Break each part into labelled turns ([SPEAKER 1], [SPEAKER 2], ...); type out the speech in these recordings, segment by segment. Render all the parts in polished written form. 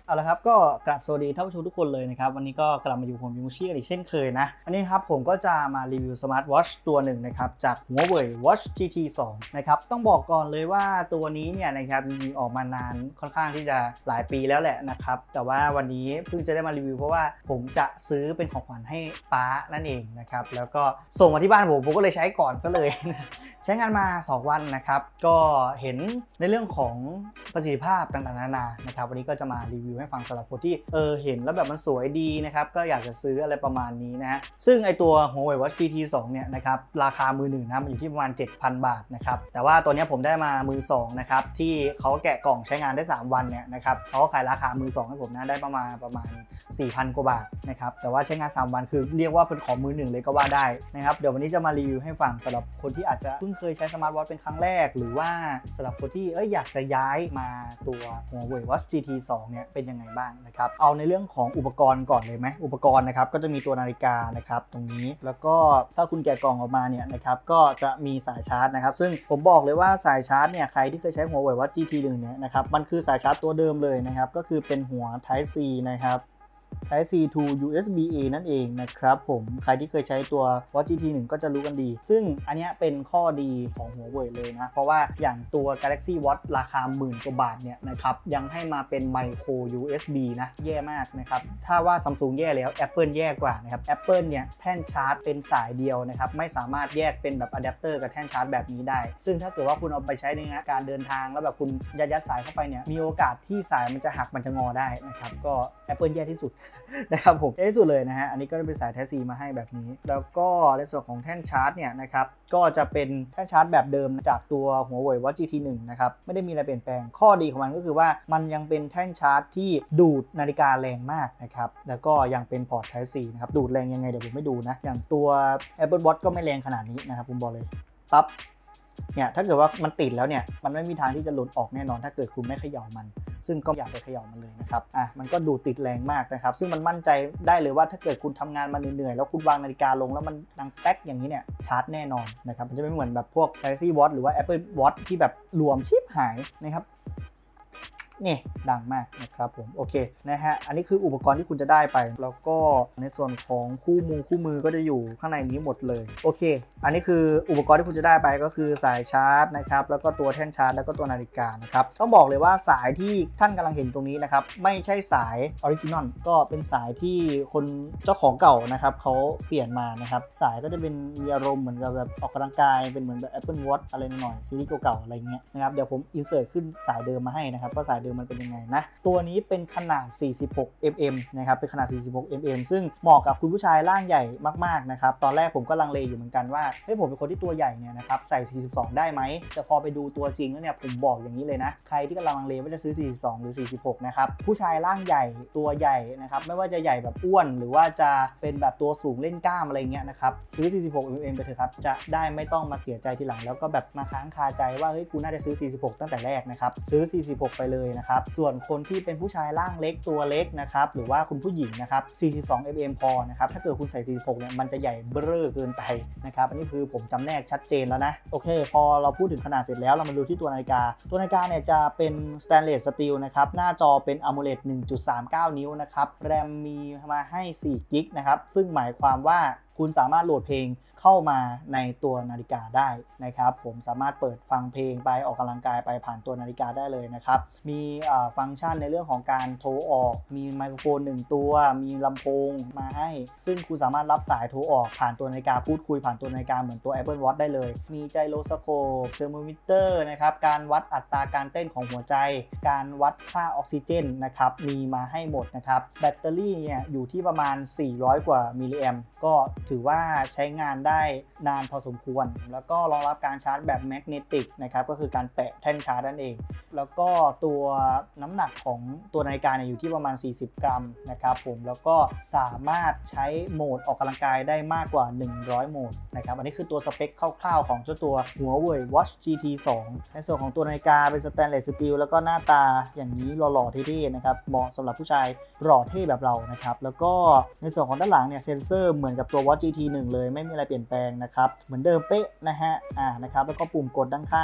[SPEAKER 1] เอาละครับก็กราบสวัสดีท่านผู้ชมทุกคนเลยนะครับวันนี้ก็กลับมาอยู่ผมยูชี่กันอีกเช่นเคยนะอันนี้ครับผมก็จะมารีวิวสมาร์ทวอทช์ตัวหนึ่งนะครับจาก Huawei Watch GT 2นะครับต้องบอกก่อนเลยว่าตัวนี้เนี่ยนะครับจริงๆออกมานานค่อนข้างที่จะหลายปีแล้วแหละนะครับแต่ว่าวันนี้เพิ่งจะได้มารีวิวเพราะว่าผมจะซื้อเป็นของขวัญให้ป๊านั่นเองนะครับแล้วก็ส่งมาที่บ้านผมก็เลยใช้ก่อนซะเลยใช้งานมา2วันนะครับก็เห็นในเรื่องของประสิทธิภาพต่างๆนานานะครับวันนี้ก็จะมารีวิวให้ฟังสำหรับคนที่เห็นแล้วแบบมันสวยดีนะครับก็อยากจะซื้ออะไรประมาณนี้นะซึ่งไอตัว Huawei Watch GT 2เนี่ยนะครับราคามือหนึ่งนะมันอยู่ที่ประมาณ 7,000 บาทนะครับแต่ว่าตัวนี้ผมได้มามือ2นะครับที่เขาแกะกล่องใช้งานได้3วันเนี่ยนะครับเขาก็ขายราคามือ2ให้ผมนะได้ประมาณ 4,000 กว่าบาทนะครับแต่ว่าใช้งาน3วันคือเรียกว่าเป็นของมือหนึ่งเลยก็ว่าได้นะครับเดี๋ยววันนี้จะมารีวิวให้ฟังสำหรับคนที่อาจจะเพิ่งเคยใช้สมาร์ทวอทช์เป็นครั้งแรกหรือว่าสำหรับคนที่อยากจะย้ายมาตัว Huawei Watch GT 2เนี่ยเป็นยังไงบ้างนะครับเอาในเรื่องของอุปกรณ์ก่อนเลยไหมอุปกรณ์นะครับก็จะมีตัวนาฬิกานะครับตรงนี้แล้วก็ถ้าคุณแกะกล่องออกมาเนี่ยนะครับก็จะมีสายชาร์จนะครับซึ่งผมบอกเลยว่าสายชาร์จเนี่ยใครที่เคยใช้ Huawei Watch GT 1เนี่ยนะครับมันคือสายชาร์จตัวเดิมเลยนะครับก็คือเป็นหัว Type C นะครับ Type C to USB-A นั่นเองนะครับผมใครที่เคยใช้ตัว Watch GT 1ก็จะรู้กันดีซึ่งอันนี้เป็นข้อดีของ Huawei เลยนะเพราะว่าอย่างตัว Galaxy Watch ราคา10,000 กว่าบาทเนี่ยนะครับยังให้มาเป็น Micro USB นะแย่มากนะครับถ้าว่า Samsung แย่แล้ว Apple แย่กว่านะครับ Apple เนี่ยแท่นชาร์จเป็นสายเดียวนะครับไม่สามารถแยกเป็นแบบอะแดปเตอร์กับแท่นชาร์จแบบนี้ได้ซึ่งถ้าเกิดว่าคุณเอาไปใช้ในการเดินทางแล้วแบบคุณยัดสายเข้าไปเนี่ยมีโอกาสที่สายมันจะหักมันจะงอได้นะครับก็ Apple แย่ที่สุดนะครับผมที่สุดเลยนะฮะอันนี้ก็จะเป็นสาย Type C มาให้แบบนี้แล้วก็ในส่วนของแท่นชาร์จเนี่ยนะครับก็จะเป็นแท่นชาร์จแบบเดิมจากตัว Huawei Watch GT 1นะครับไม่ได้มีอะไรเปลี่ยนแปลงข้อดีของมันก็คือว่ามันยังเป็นแท่นชาร์จที่ดูดนาฬิกาแรงมากนะครับแล้วก็ยังเป็นพอร์ต Type C นะครับดูดแรงยังไงเดี๋ยวผมไม่ดูนะอย่างตัว Apple Watch ก็ไม่แรงขนาดนี้นะครับผมบอกเลยปั๊บเนี่ยถ้าเกิดว่ามันติดแล้วเนี่ยมันไม่มีทางที่จะหลุดออกแน่นอนถ้าเกิดคุณไม่เขย่ามันซึ่งก็อย่าไปเขย่ามันเลยนะครับมันก็ดูติดแรงมากนะครับซึ่งมันมั่นใจได้เลยว่าถ้าเกิดคุณทำงานมาเหนื่อยๆแล้วคุณวางนาฬิกาลงแล้วมันดังแป๊กอย่างนี้เนี่ยชาร์จแน่นอนนะครับมันจะไม่เหมือนแบบพวก Galaxy Watch หรือว่า Apple Watch ที่แบบรวมชิปหายนะครับนี่ดังมากนะครับผมโอเคนะฮะอันนี้คืออุปกรณ์ที่คุณจะได้ไปแล้วก็ในส่วนของคู่มือก็จะอยู่ข้างในนี้หมดเลยโอเคอันนี้คืออุปกรณ์ที่คุณจะได้ไปก็คือสายชาร์จนะครับแล้วก็ตัวแท่นชาร์จแล้วก็ตัวนาฬิกานะครับต้องบอกเลยว่าสายที่ท่านกำลังเห็นตรงนี้นะครับไม่ใช่สายออริจินอลก็เป็นสายที่คนเจ้าของเก่านะครับเขาเปลี่ยนมานะครับสายก็จะเป็นมีอารมณ์เหมือนกับแบบออกกำลังกายเป็นเหมือนแบบ Apple Watch อะไรหน่อยซีรีส์เก่าๆอะไรเงี้ยนะครับเดี๋ยวผมอินเสิร์ตขึ้นสายเดิมมาให้นะครับว่าสายเดิมมันเป็นยังไงนะตัวนี้เป็นขนาด 46 mm นะครับเป็นขนาด 46 mm ซึ่งเหมาะกับคุณผู้ชายร่างใหญ่มากๆนะครับตอนแรกผมก็ลังเลอยู่เหมือนกันว่าผมเป็นคนที่ตัวใหญ่เนี่ยนะครับใส่ 42 ได้ไหมแต่พอไปดูตัวจริงแล้วเนี่ยผมบอกอย่างนี้เลยนะใครที่กำลังเลว่าจะซื้อ 42 หรือ 46 นะครับผู้ชายร่างใหญ่ตัวใหญ่นะครับไม่ว่าจะใหญ่แบบอ้วนหรือว่าจะเป็นแบบตัวสูงเล่นกล้ามอะไรเงี้ยนะครับซื้อ 46 mm ไปเถอะครับจะได้ไม่ต้องมาเสียใจทีหลังแล้วก็แบบมาค้างคาใจว่ากูน่าจะซื้อ 46 ตั้งแต่แรกนะครับซื้อ 46 ไปเลยนะครับส่วนคนที่เป็นผู้ชายร่างเล็กตัวเล็กนะครับหรือว่าคุณผู้หญิงนะครับ 42 mm พอนะครับถ้าเกิดคุณใส่ 46 เนี่ยมันจะใหญ่เบ้อเกินไปนะครับอันนี้คือผมจำแนกชัดเจนแล้วนะโอเคพอเราพูดถึงขนาดเสร็จแล้วเรามาดูที่ตัวนาฬิกาเนี่ยจะเป็น Stainless Steel นะครับหน้าจอเป็น AMOLED 1.39 นิ้วนะครับแรมมีมาให้4 กิกนะครับซึ่งหมายความว่าคุณสามารถโหลดเพลงเข้ามาในตัวนาฬิกาได้นะครับผมสามารถเปิดฟังเพลงไปออกกำลังกายไปผ่านตัวนาฬิกาได้เลยนะครับมีฟังก์ชันในเรื่องของการโทรออกมีไมโครโฟน1ตัวมีลำโพงมาให้ซึ่งคุณสามารถรับสายโทรออกผ่านตัวนาฬิกาพูดคุยผ่านตัวนาฬิกาเหมือนตัว Apple Watch ได้เลยมีไจโรสโคปเทอร์โมมิเตอร์นะครับการวัดอัตราการเต้นของหัวใจการวัดค่าออกซิเจนนะครับมีมาให้หมดนะครับแบตเตอรี่เนี่ยอยู่ที่ประมาณ400กว่ามิลลิแอมป์ก็ถือว่าใช้งานได้นานพอสมควรแล้วก็รองรับการชาร์จแบบแมกเนติกนะครับก็คือการแปะแท่นชาร์จนั่นเองแล้วก็ตัวน้ำหนักของตัวนาฬิกาเนี่ยอยู่ที่ประมาณ40 กรัมนะครับผมแล้วก็สามารถใช้โหมดออกกำลังกายได้มากกว่า100โหมดนะครับอันนี้คือตัวสเปคคร่าวๆของเจ้าตัว Huawei Watch GT 2ในส่วนของตัวนาฬิกาเป็น Stainless Steel แล้วก็หน้าตาอย่างนี้หล่อๆเท่ๆนะครับเหมาะสำหรับผู้ชายหล่อเท่แบบเรานะครับแล้วก็ในส่วนของด้านหลังเนี่ยเซ็นเซอร์เหมือนกับตัว Watch GT 1เลยไม่มีอะไรเปลี่ยนแปลงนะครับเหมือนเดิมเป๊ะนะฮะนะครับแล้วก็ปุ่มกดด้านข้าง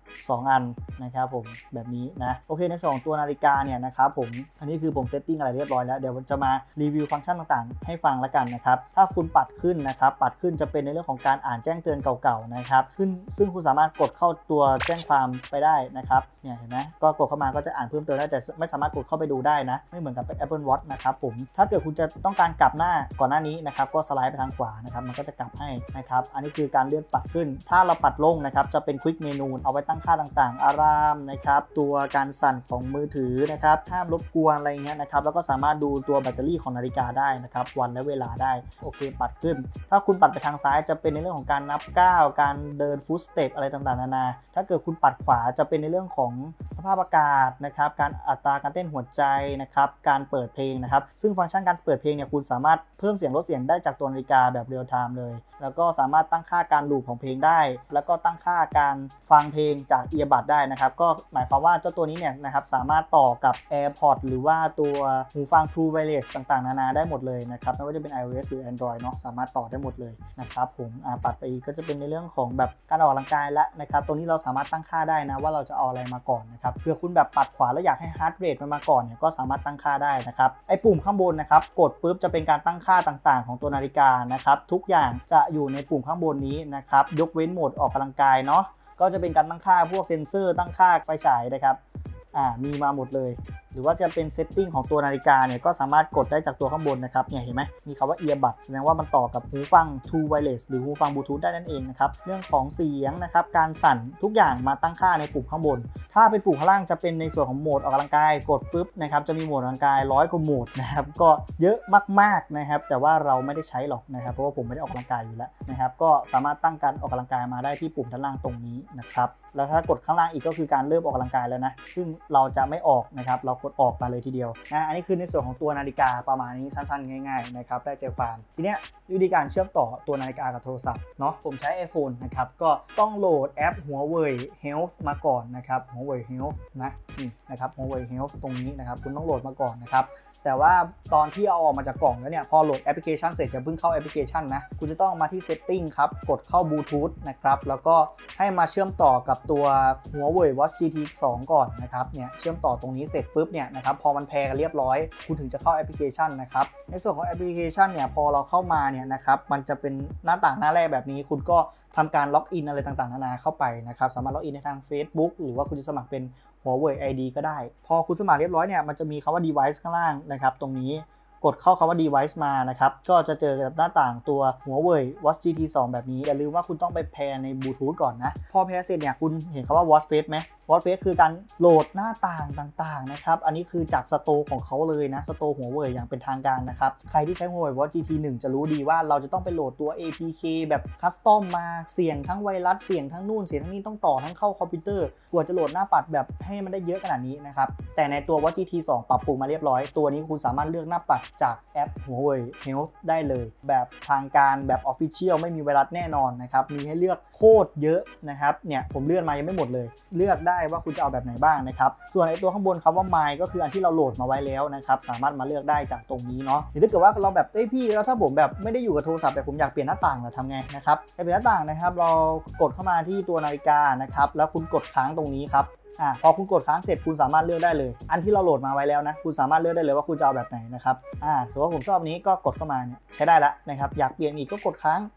[SPEAKER 1] 2 อันนะครับผมแบบนี้นะโอเคในส่วนของตัวนาฬิกาเนี่ยนะครับผมอันนี้คือผมเซตติ้งอะไรเรียบร้อยแล้วเดี๋ยวจะมารีวิวฟังก์ชันต่างๆให้ฟังแล้วกันนะครับถ้าคุณปัดขึ้นนะครับปัดขึ้นจะเป็นในเรื่องของการอ่านแจ้งเตือนเก่าๆนะครับซึ่งคุณสามารถกดเข้าตัวแจ้งความไปได้นะครับเนี่ยเห็นไหมก็กดเข้ามาก็จะอ่านเพิ่มเติมได้แต่ไม่สามารถกดเข้าไปดูได้นะไม่เหมือนกับเป็น Apple Watch นะครับผมถ้าเกิดคุณจะต้องการกลับหน้าก่อนหน้านี้นะครับก็สไลด์ไปทางขวานะครับมันก็จะกลับให้นะครับอันนี้คือการเลื่อนปัดขึ้นถ้าเราปัดลงนะครับจะเป็น Quick Menu เอาไว้ตั้งค่าต่างๆอารามนะครับตัวการสั่นของมือถือนะครับห้ามรบกวนอะไรเงี้ยนะครับแล้วก็สามารถดูตัวแบตเตอรี่ของนาฬิกาได้นะครับวันและเวลาได้โอเคปัดขึ้นถ้าคุณปัดไปทางซ้ายจะเป็นในเรื่องของการนับก้าวการเดินฟุตสเต็ปอะไรต่างๆนานาถ้าเกิดคุณปัดขวาจะเป็นในเรื่องของสภาพอากาศนะครับการอัตราการเต้นหัวใจนะครับการเปิดเพลงนะครับซึ่งฟังก์ชันการเปิดเพลงเนี่ยคุณสามารถเพิ่มเสียงลดเสียงได้จากตัวนาฬิกาแบบเรียลไทม์เลยแล้วก็สามารถตั้งค่าการลูปของเพลงได้แล้วก็ตั้งค่าการฟังเพลงจากเอียร์บัดได้นะครับก็หมายความว่าเจ้าตัวนี้เนี่ยนะครับสามารถต่อกับ AirPods หรือว่าตัวหูฟัง True Wireless ต่างๆนานาได้หมดเลยนะครับไม่ว่าจะเป็น iOS หรือ Android เนาะสามารถต่อได้หมดเลยนะครับผมปัดไปอีกก็จะเป็นในเรื่องของแบบการออกกำลังกายแล้วนะครับตรงนี้เราสามารถตั้งค่าได้นะว่าเราจะเอาอะไรมาก่อนนะครับเผื่อคุณแบบปัดขวาแล้วอยากให้ Heart Rate มันมาก่อนเนี่ยก็สามารถตั้งค่าได้นะครับไอ้ปุ่มข้างบนนะครับกดปุ๊บจะเป็นการตั้งค่าต่างๆของตัวนาฬิกานะครับทุกอย่างจะอยู่ในปุ่มข้างบนนี้นะครับยกเว้นโหมดออกกำลังกายเนาะก็จะเป็นการตั้งค่าพวกเซ็นเซอร์ตั้งค่าไฟฉายนะครับมีมาหมดเลยหรือว่าจะเป็นเซตติ้งของตัวนาฬิกาเนี่ยก็สามารถกดได้จากตัวข้างบนนะครับเนี่ยเห็นไหมมีคำว่า Earbud แสดงว่ามันต่อกับหูฟัง True Wireless หรือหูฟังบลูทูธได้นั่นเองนะครับเรื่องของเสียงนะครับการสั่นทุกอย่างมาตั้งค่าในปุ่มข้างบนถ้าเป็นปุ่มข้างล่างจะเป็นในส่วนของโหมดออกกำลังกายกดปุ๊บนะครับจะมีโหมดออกกำลังกาย100 กว่าโหมดนะครับก็เยอะมากๆนะครับแต่ว่าเราไม่ได้ใช้หรอกนะครับเพราะว่าผมไม่ได้ออกกำลังกายอยู่แล้วนะครับก็สามารถตั้งการออกกำลังกายมาได้ที่ปุ่มด้านล่างตรงนี้นะครับแล้วถ้ากดข้างล่างอีกก็คือการเริ่มออกกำลังกายแล้วนะซึ่งเราจะไม่ออกนะครับเรากดออกมาเลยทีเดียวนะอันนี้คือในส่วนของตัวนาฬิกาประมาณนี้สั้นๆง่ายๆนะครับได้ใจความทีเนี้ยวิธีการเชื่อมต่อตัวนาฬิกากับโทรศัพท์เนาะผมใช้ iPhone นะครับก็ต้องโหลดแอป Huawei Health มาก่อนนะครับ Huawei Health นะนี่นะครับ Huawei Health ตรงนี้นะครับคุณต้องโหลดมาก่อนนะครับแต่ว่าตอนที่เอาออกมาจากกล่องแล้วเนี่ยพอโหลดแอปพลิเคชันเสร็จอย่าเพิ่งเข้าแอปพลิเคชันนะคุณจะต้องมาที่ Setting ครับกดเข้าบลูทูธนะครับแล้วก็ให้มาเชื่อมต่อกับตัว Huawei Watch GT 2 ก่อนนะครับเนี่ยเชื่อมต่อตรงนี้เสร็จปุ๊บเนี่ยนะครับพอมันแพร์กันเรียบร้อยคุณถึงจะเข้าแอปพลิเคชันนะครับในส่วนของแอปพลิเคชันเนี่ยพอเราเข้ามาเนี่ยนะครับมันจะเป็นหน้าต่างหน้าแรกแบบนี้คุณก็ทำการล็อกอินอะไรต่างๆนานาเข้าไปนะครับสามารถล็อกอินในทาง Facebook หรือว่าคุณจะสมัครเป็นHuawei ID ก็ได้พอคุณสมัครเรียบร้อยเนี่ยมันจะมีคำว่า device ข้างล่างนะครับตรงนี้กดเข้าคำว่า device มานะครับก็จะเจอกับหน้าต่างตัว Huawei Watch GT 2 แบบนี้อย่าลืมว่าคุณต้องไปแพร์ในบลูทูธก่อนนะพอแพร์เสร็จเนี่ยคุณเห็นคำว่า Watch Face ไหม Watch Face คือการโหลดหน้าต่างต่างๆนะครับอันนี้คือจากสโตร์ของเขาเลยนะสโตร์ Huawei อย่างเป็นทางการนะครับใครที่ใช้ Huawei Watch GT 1 จะรู้ดีว่าเราจะต้องไปโหลดตัว APK แบบคัสตอมมาเสี่ยงทั้งไวรัสเสี่ยงทั้งนู่นเสี่ยงทั้งนี้ต้องต่อทั้งเข้าคอมพิวเตอร์กว่าจะโหลดหน้าปัดแบบให้มันได้เยอะขนาดนี้นะครับแต่ในตัว Watch GT 2 ปรับปรุงมาเรียบร้อยตัวนี้คุณสามารถเลือกหน้าปัดจากแอป Huawei Health ได้เลยแบบทางการแบบ Official ไม่มีไวรัสแน่นอนนะครับมีให้เลือกโคตรเยอะนะครับเนี่ยผมเลื่อนมายังไม่หมดเลยเลือกได้ว่าคุณจะเอาแบบไหนบ้างนะครับส่วนไอ้ตัวข้างบนคำว่า My ก็คืออันที่เราโหลดมาไว้แล้วนะครับสามารถมาเลือกได้จากตรงนี้เนาะหรือถ้าเกิดว่าเราแบบพี่แล้วถ้าผมแบบไม่ได้อยู่กับโทรศัพท์แต่ผมอยากเปลี่ยนหน้าต่างทำไงนะครับเปลี่ยนหน้าต่างนะครับเรากดเข้ามาที่ตัวนาฬิกานะครับแล้วคุณกดค้างตรงนี้ครับพอคุณกดค้างเสร็จคุณสามารถเลือกได้เลยอันที่เราโหลดมาไว้แล้วนะคุณสามารถเลือกได้เลยว่าคุณจะเอาแบบไหนนะครับสมมติว่าผมชอบนี้ก็กดเข้ามาเนี่ยใช้ได้แล้วนะครับอยากเปลี่ยนอีกก็กดค้าง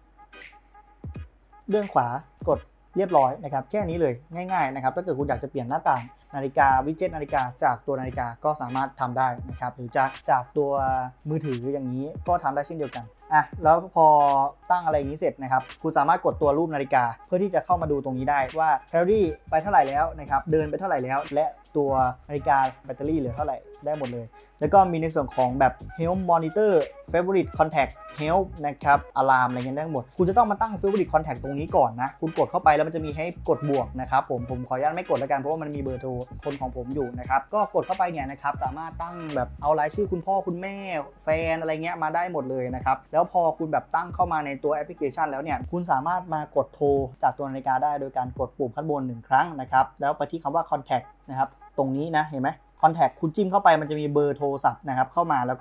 [SPEAKER 1] เลื่อนขวากดเรียบร้อยนะครับแค่นี้เลยง่ายๆนะครับถ้าเกิดคุณอยากจะเปลี่ยนหน้าต่างนาฬิกาวิดเจ็ตนาฬิกาจากตัวนาฬิกาก็สามารถทำได้นะครับหรือจากตัวมือถืออย่างนี้ก็ทำได้เช่นเดียวกันแล้วพอตั้งอะไรอย่างนี้เสร็จนะครับคุณสามารถกดตัวรูปนาฬิกาเพื่อที่จะเข้ามาดูตรงนี้ได้ว่าแคลอรี่ไปเท่าไหร่แล้วนะครับเดินไปเท่าไหร่แล้วและตัวนาฬิกาแบตเตอรี่เหลือเท่าไหร่ได้หมดเลยแล้วก็มีในส่วนของแบบ Health Monitor Favorite Contact Health นะครับ Alarm อะไรเงี้ยได้หมดคุณจะต้องมาตั้ง Favorite Contact ตรงนี้ก่อนนะคุณกดเข้าไปแล้วมันจะมีให้กดบวกนะครับผมขออนุญาตไม่กดแล้วกันเพราะว่ามันมีเบอร์โทรคนของผมอยู่นะครับก็กดเข้าไปเนี่ยนะครับสามารถตั้งแบบเอารายชื่อคุณพ่อคุณแม่แฟนอะไรเงี้ยมาได้หมดเลยนะครับแล้วพอคุณแบบตั้งเข้ามาในตัวแอปพลิเคชันแล้วเนี่ยคุณสามารถมากดโทรจากตัวนาฬิกาได้โดยการกดปุ่มข้างบน1 ครั้งนะครับแล้วไปที่คำว่า Contact นะครับตรงนี้นะเห็นไหม Contact คุณจิ้มเข้าไปมันจะมีเบอร์โทรศัพท์นะครับเข้ามาแล้วก็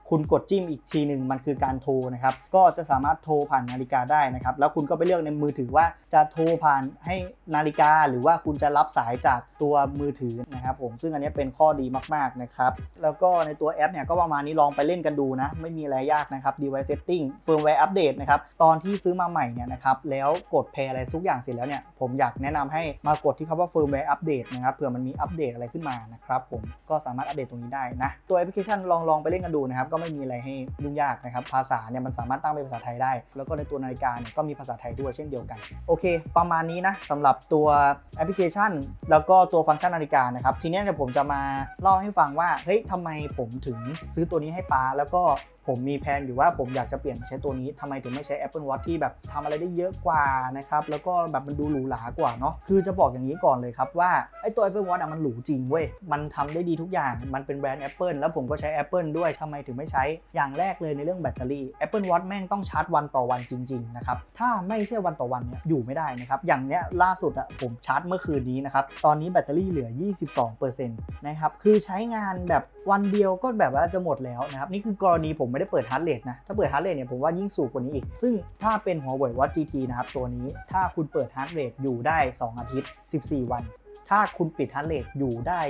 [SPEAKER 1] คุณกดจิ้มอีกทีหนึ่งมันคือการโทรนะครับก็จะสามารถโทรผ่านนาฬิกาได้นะครับแล้วคุณก็ไปเลือกในมือถือว่าจะโทรผ่านให้นาฬิกาหรือว่าคุณจะรับสายจากตัวมือถือนะครับผมซึ่งอันนี้เป็นข้อดีมากๆนะครับแล้วก็ในตัวแอปเนี่ยก็ประมาณนี้ลองไปเล่นกันดูนะไม่มีอะไรยากนะครับ device setting firmware update นะครับตอนที่ซื้อมาใหม่เนี่ยนะครับแล้วกด pair อะไรทุกอย่างเสร็จแล้วเนี่ยผมอยากแนะนำให้มากดที่คำว่า firmware update นะครับเผื่อมันมีอัปเดตอะไรขึ้นมานะครับผมก็สามารถอัปเดตตรงนี้ได้นะตัวแอปพลิเคชันลองไปเล่นกันดูนะครับก็ไม่มีอะไรให้ยุ่งยากนะครับภาษาเนี่ยมันสามารถตั้งเป็นภาษาไทยได้แล้วก็ในตัวนาฬิกาเนี่ยก็มีภาษาไทยด้วยเช่นเดียวกันโอเคประมาณนี้นะสำหรับตัวแอปพลิเคชันแล้วก็ตัวฟังก์ชันนาฬิกานะครับทีนี้เดี๋ยวผมจะมาเล่าให้ฟังว่าเฮ้ยทำไมผมถึงซื้อตัวนี้ให้ป้าแล้วก็ผมมีแผนอยู่ว่าผมอยากจะเปลี่ยนใช้ตัวนี้ทำไมถึงไม่ใช้ Apple Watch ที่แบบทำอะไรได้เยอะกว่านะครับแล้วก็แบบมันดูหรูหรากว่าเนาะคือจะบอกอย่างนี้ก่อนเลยครับว่าไอ้ตัว Apple Watch มันหรูจริงเว้ยมันทำได้ดีทุกอย่างมันเป็นแบรนด์ Apple แล้วผมก็ใช้ Apple ด้วยทำไมถึงไม่ใช้อย่างแรกเลยในเรื่องแบตเตอรี่ Apple Watch แม่งต้องชาร์จวันต่อวันจริงๆนะครับถ้าไม่ใช่วันต่อวันเนี่ยอยู่ไม่ได้นะครับอย่างเนี้ยล่าสุดผมชาร์จเมื่อคืนนี้นะครับตอนนี้แบตเตอรี่เหลือ 22% นะครับคือใช้งานแบบวันเดียวก็แบบว่าจะหมดแล้วนะครับนี่คือกรณีผมไม่ได้เปิดฮาร์ทเรทนะถ้าเปิดฮาร์ทเรทเนี่ยผมว่ายิ่งสูงกว่านี้อีกซึ่งถ้าเป็น Huawei Watch GT นะครับตัวนี้ถ้าคุณเปิดฮาร์ทเรทอยู่ได้2อาทิตย์14วันถ้าคุณปิดฮาร์ทเรทอยู่ได้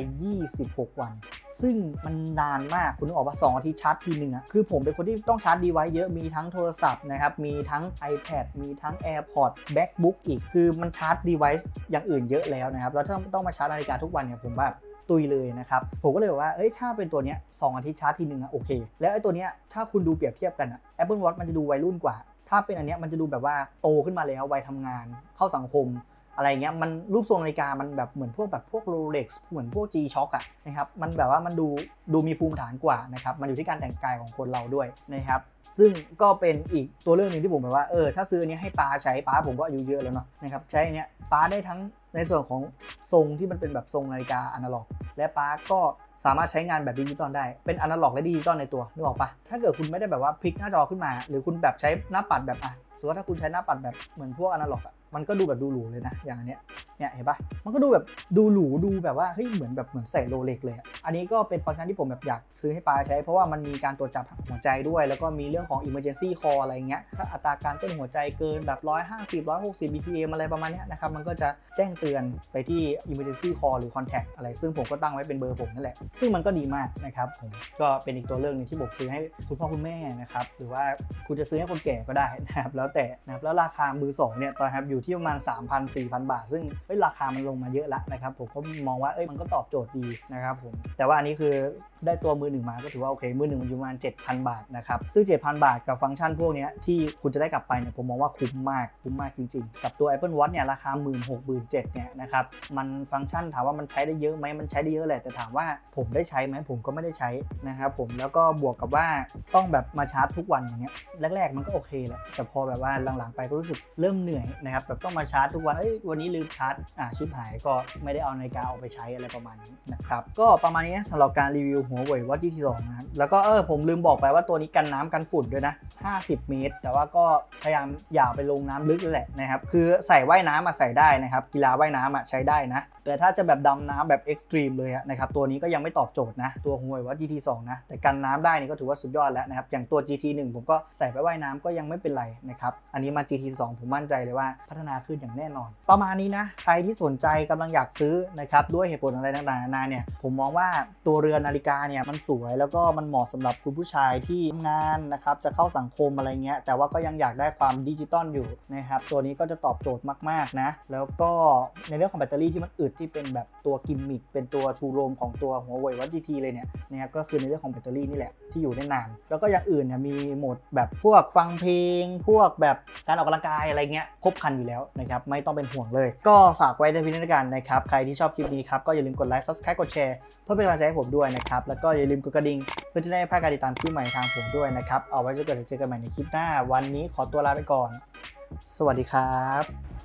[SPEAKER 1] 26วันซึ่งมันนานมากคุณนึกออกว่า2อาทิตย์ชาร์จทีนึงคือผมเป็นคนที่ต้องชาร์จดีไวซ์เยอะมีทั้งโทรศัพท์นะครับมีทั้ง iPad มีทั้ง AirPods MacBook อีกคือมันชาร์จดีไวซ์อย่างอื่นเยอะแล้วนะครับแล้วถ้าต้องมาชาร์จนาฬิกาทุกวันเนี่ยผมแบบตุยเลยนะครับผมก็เลยบอกว่าถ้าเป็นตัวเนี้ย2อาทิตย์ชาร์จทีนึงโอเคแล้วไอ้ตัวเนี้ยถ้าคุณดูเปรียบเทียบกัน Apple Watch มันจะดูวัยรุ่นกว่าถ้าเป็นอันเนี้ยมันจะดูแบบว่าโตขึ้นมาแล้ววัยทำงานเข้าสังคมอะไรเงี้ยมันรูปทรงนาฬิกามันแบบเหมือนพวก Rolex เหมือนพวก G-Shock นะครับมันแบบว่ามันดูมีภูมิฐานกว่านะครับมันอยู่ที่การแต่งกายของคนเราด้วยนะครับซึ่งก็เป็นอีกตัวเรื่องนึงที่ผมแบบว่าถ้าซื้ออันนี้ให้ป้าใช้ป้าผมก็อายุเยอะแล้วเนาะนะครับใช้อันเนี้ยป้าได้ทั้งในส่วนของทรงที่มันเป็นแบบทรงนาฬิกาอนาล็อกและป้าก็สามารถใช้งานแบบดิจิตอลได้เป็นอนาล็อกและดิจิตอลในตัวนึกออกปะถ้าเกิดคุณไม่ได้แบบว่าพลิกหน้าจอขึ้นมาหรือคุณแบบใช้หน้าปัดแบบสมมติว่าถ้าคุณใช้หน้าปัดแบบเหมือนพวกอนาล็อกมันก็ดูแบบดูหรูเลยนะอย่างอันเนี้ยเห็นปะมันก็ดูแบบดูหรูดูแบบว่าเฮ้ยเหมือนใส่โรเล็กเลยอันนี้ก็เป็นฟังก์ชันที่ผมแบบอยากซื้อให้ป้าใช้เพราะว่ามันมีการตรวจจับหัวใจด้วยแล้วก็มีเรื่องของ emergency call อะไรเงี้ยถ้าอัตราการเต้นหัวใจเกินแบบ150 160 BPM อะไรประมาณนี้นะครับมันก็จะแจ้งเตือนไปที่ emergency call หรือ contact อะไรซึ่งผมก็ตั้งไว้เป็นเบอร์ผมนั่นแหละซึ่งมันก็ดีมากนะครับผมก็เป็นอีกตัวเรื่องนึงที่ผมซื้อให้คุณพ่อคุณแม่นะครับหรือว่าคุณจะซื้อให้คนแก่ก็ได้นะครับแล้วแต่นะครับแล้วราคามือสองเนี่ยตอนครับอยู่ที่ประมาณ 3,000-4,000 บาทซึ่งราคามันลงมาเยอะแล้วนะครับผมก็มองว่ามันก็ตอบโจทย์ดีนะครับผมแต่ว่าอันนี้คือได้ตัวมือหนึ่งมาก็ถือว่าโอเคมือหนึ่งมันอยู่ประมาณ 7,000 บาทนะครับซึ่ง 7,000 บาทกับฟังก์ชันพวกนี้ที่คุณจะได้กลับไปเนี่ยผมมองว่าคุ้มมากจริงๆกับตัว Apple Watch เนี่ยราคา 16,000-17,000 เนี่ยนะครับมันฟังก์ชันถามว่ามันใช้ได้เยอะไหมมันใช้ได้เยอะแหละแต่ถามว่าผมได้ใช้ไหมผมก็ไม่ได้ใช้นะครับผมแล้วก็บวกกับว่าต้องแบบมาชาร์จทุกวันอย่างเงี้ยแรกๆมันก็โอเคแหละแต่พอแบบว่าหลังๆไปก็รู้สึกเริ่มเหนื่อยนะครับแบบต้องมาชาร์จทุกวันวันนี้ลืมชาร์จชิบหายก็ไม่ได้เอานาฬิกาออกไปใช้อะไรประมาณนี้นะครับก็ประมาณนี้สำหรับการรีวิวHuawei Watch GT 2นะครับแล้วก็ผมลืมบอกไปว่าตัวนี้กันน้ำกันฝุ่นด้วยนะ50 เมตรแต่ว่าก็พยายามอย่าไปลงน้ำลึกแหละนะครับคือใส่ว่ายน้ำใส่ได้นะครับกีฬาว่ายน้ำใช้ได้นะแต่ถ้าจะแบบดำน้ำแบบเอ็กซ์ตรีมเลยนะครับตัวนี้ก็ยังไม่ตอบโจทย์นะตัว Huawei Watch GT 2นะแต่กันน้ำได้นี่ก็ถือว่าสุดยอดแล้วนะครับอย่างตัว GT 1ผมก็ใส่ไปว่ายน้ำก็ยังไม่เป็นไรนะครับอันนี้มา GT 2ผมมั่นใจเลยว่าพัฒนาขึ้นอย่างแน่นอนประมาณนี้นะใครที่สนใจกำลังอยากซื้อนะครับด้วยเหตุผลอะไรต่างๆนานาเนี่ยผมมองว่าตัวเรือนนาฬิกาเนี่ยมันสวยแล้วก็มันเหมาะสำหรับคุณผู้ชายที่ทำงานนะครับจะเข้าสังคมอะไรเงี้ยแต่ว่าก็ยังอยากได้ความดิจิตอลอยู่นะครับตัวนี้ก็จะตอบโจทย์มากๆนะแล้วก็ในเรื่องของแบตเตอรี่ที่มันอึดที่เป็นแบบตัวกิมมิคเป็นตัวชูโรงของตัว Huawei Watch GT เลยเนี่ยนะครับก็คือในเรื่องของแบตเตอรี่นี่แหละที่อยู่ได้นานแล้วก็อย่างอื่นเนี่ยมีโหมดแบบพวกฟังเพลงพวกแบบการออกกำลังกายอะไรเงี้ยครบครันอยู่แล้วนะครับไม่ต้องเป็นห่วงเลยก็ฝากไว้ในพิจารณาการนะครับใครที่ชอบคลิปนี้ครับก็อย่าลืมกดไลค์ Subscribe กดแชร์เพื่อเป็นกำลังใจให้ผมด้วยนะครับแล้วก็อย่าลืมกดกระดิ่งเพื่อจะได้ไม่พลาดการติดตามคลิปใหม่ทางผมด้วยนะครับเอาไว้จะเจอกันใหม่ในคลิปหน้าวันนี้ขอตัวลาไปก่อนสวัสดีครับ